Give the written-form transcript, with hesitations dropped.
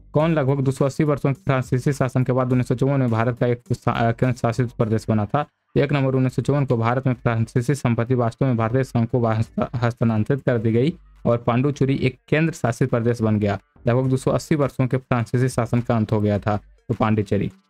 कौन लगभग 280 वर्षों के फ्रांसीसी शासन के बाद 1954 में भारत का एक केंद्र शासित प्रदेश बना था? 1 नवंबर 1954 को भारत में फ्रांसीसी संपत्ति वास्तव में भारतीय संघ को हस्तांतरित कर दी गई और पांडुचेरी एक केंद्र शासित प्रदेश बन गया। लगभग 280 वर्षों के फ्रांसीसी शासन का अंत हो गया था तो पांडिचेरी।